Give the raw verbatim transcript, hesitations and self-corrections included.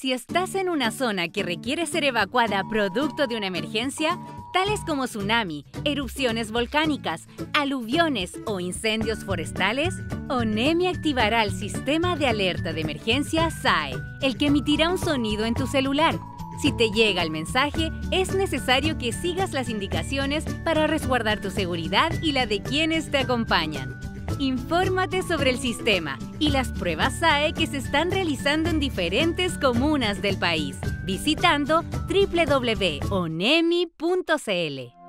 Si estás en una zona que requiere ser evacuada producto de una emergencia, tales como tsunami, erupciones volcánicas, aluviones o incendios forestales, ONEMI activará el sistema de alerta de emergencia S A E, el que emitirá un sonido en tu celular. Si te llega el mensaje, es necesario que sigas las indicaciones para resguardar tu seguridad y la de quienes te acompañan. Infórmate sobre el sistema y las pruebas S A E que se están realizando en diferentes comunas del país, visitando doble u doble u doble u punto onemi punto c l.